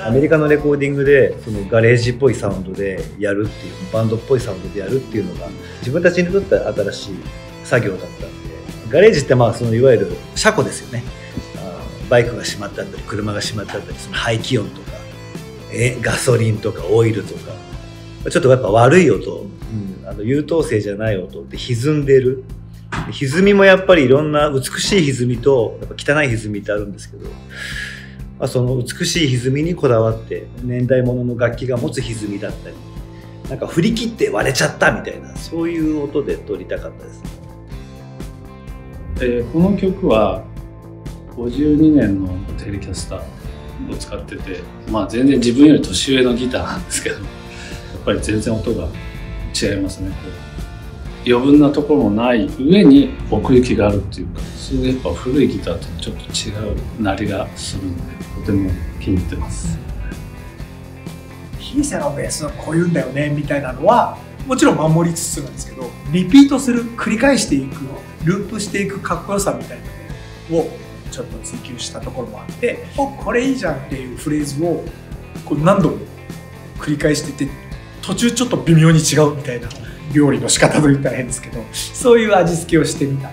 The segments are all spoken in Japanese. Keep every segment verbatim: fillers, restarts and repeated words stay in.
アメリカのレコーディングでそのガレージっぽいサウンドでやるっていう、バンドっぽいサウンドでやるっていうのが自分たちにとっては新しい作業だったんで、ガレージってまあそのいわゆる車庫ですよね。バイクが閉まってあったり車が閉まってあったり、その排気音とかえガソリンとかオイルとかちょっとやっぱ悪い音、うん、あの優等生じゃない音って歪んでる。歪みもやっぱりいろんな美しい歪みとやっぱ汚い歪みってあるんですけど、まあ、その美しい歪みにこだわって年代物の楽器が持つ歪みだったり、なんか振り切って割れちゃったみたいな、そういう音で撮りたかったですね。 えー、この曲はごじゅうにねんのテレキャスターを使ってて、まあ全然自分より年上のギターなんですけど、やっぱり全然音が違いますね。こう余分なところもない上に奥行きがあるっていうか、それでやっぱ古いギターとちょっと違う鳴りがするんで、とても気に入ってます。 ヒーセのベースはこういうんだよねみたいなのはもちろん守りつつなんですけど、リピートする、繰り返していく、ループしていくかっこよさみたいなのをちょっと追求したところもあって、おこれいいじゃんっていうフレーズをこう何度も繰り返してて、途中ちょっと微妙に違うみたいな、料理の仕方と言ったら変ですけど、そういう味付けをしてみた。 は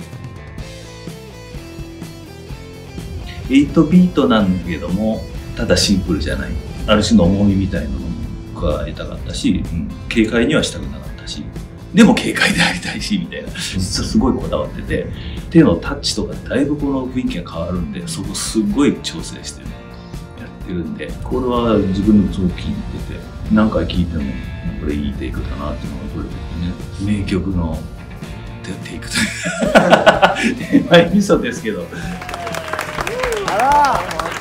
ちビートなんだけども、ただシンプルじゃない、ある種の重みみたいなのも加えたかったし、うん、軽快にはしたくなかったし、でも軽快でありたいしみたいな、実はすごいこだわってて、手のタッチとかだいぶこの雰囲気が変わるんで、そこすごい調整してやってるんで、これは自分でもすごく気に入ってて、何回聴いてもこれいいテイクだなっていうのがこれですね、名曲のテイクというまあミソですけど。あら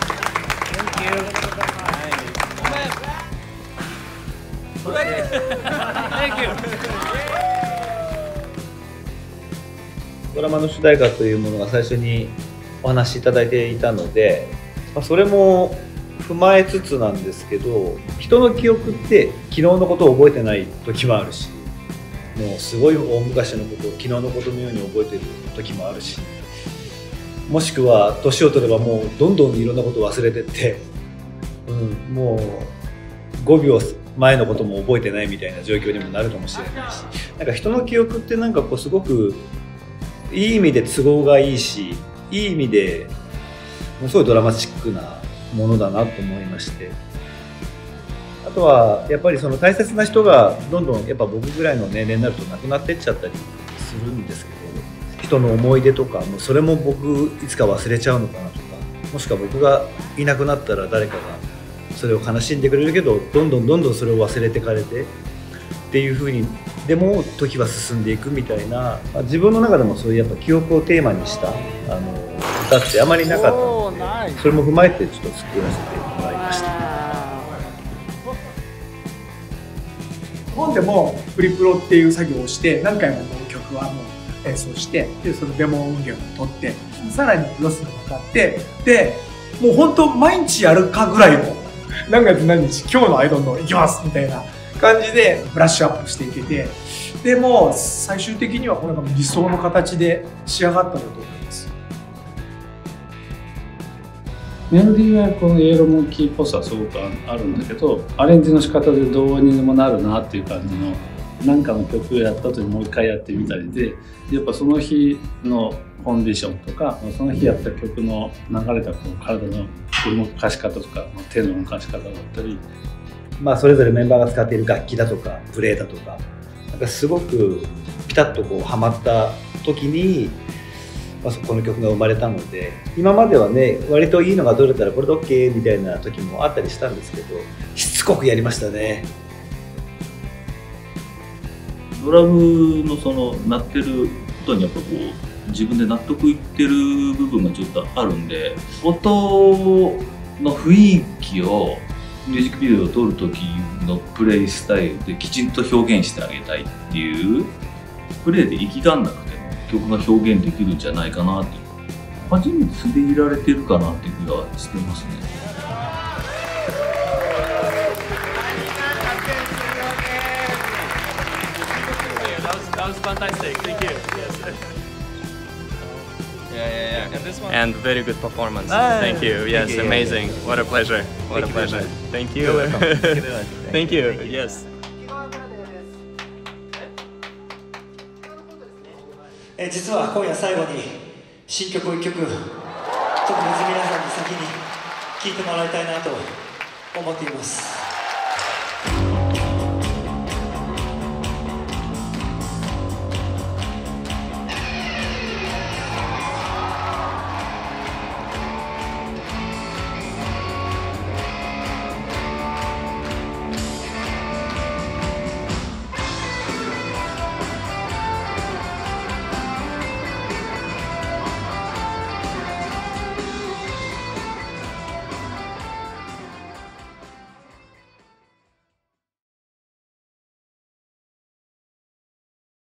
ドラマの主題歌というものが最初にお話しいただいていたので、まあ、それも踏まえつつなんですけど、人の記憶って昨日のことを覚えてない時もあるし、もうすごい大昔のことを昨日のことのように覚えてる時もあるし、もしくは年を取ればもうどんどんいろんなことを忘れてって、うん、もうごびょうまえのことも覚えてないみたいな状況にもなるかもしれないし、なんか人の記憶ってなんかこうすごくいい意味で都合がいいし、いい意味ですごいドラマチックなものだなと思いまして、あとはやっぱりその大切な人がどんどんやっぱ僕ぐらいの年齢になると亡くなってっちゃったりするんですけど、人の思い出とかもそれも僕いつか忘れちゃうのかなとか、もしくは僕がいなくなったら誰かがそれを悲しんでくれるけど、どんどんどんどんそれを忘れてかれてっていう風に、でも時は進んでいくみたいな、まあ、自分の中でもそういうやっぱ記憶をテーマにしたあの歌ってあまりなかったので、それも踏まえてちょっと作らせてもらいました。 本でもプリプロっていう作業をして何回もこの曲はもう演奏して、でそのデモ音源を取って、さらにロスがかかって、でもう本当毎日やるかぐらいの何月何日今日のアイドルの行きますみたいな感じでブラッシュアップしていけて、でも最終的にはこれが理想の形で仕上がったんだと思います。 メロディーはこのイエローモンキーっぽさはすごくあるんだけど、アレンジの仕方でどうにでもなるなっていう感じの、何かの曲をやった後にもう一回やってみたりで、やっぱその日のコンディションとか、その日やった曲の流れたこう体の動かし方とか手の動かし方だったり、 まあそれぞれメンバーが使っている楽器だとかプレーだとか、なんかすごくピタッとこうはまった時に、まあ、この曲が生まれたので、今まではね割といいのが取れたらこれで OK みたいな時もあったりしたんですけど、しつこくやりましたね。 ドラムのその鳴ってることにやっぱこう自分で納得いってる部分がちょっとあるんで、音の雰囲気をミュージックビデオを撮る時のプレイスタイルできちんと表現してあげたいっていう、プレイで生きがんなくても曲が表現できるんじゃないかなって、初めて素でいられてるかなっていう気がしてますね。 That was fantastic. Thank you. Yes. Yeah, yeah, yeah. and very good performance. Ah, Thank you. Yes, thank you. amazing. What a pleasure. What Thank a you very pleasure. much. Thank you. You're welcome. Thank you very much. Thank you. Thank you. Yes. えー実は今夜最後に新曲をいっきょく特別皆さんに先に聴いてもらいたいなと思っています。